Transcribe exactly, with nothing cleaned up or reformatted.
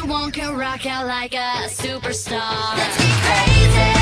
Anyone can rock out like a superstar. Let's get crazy.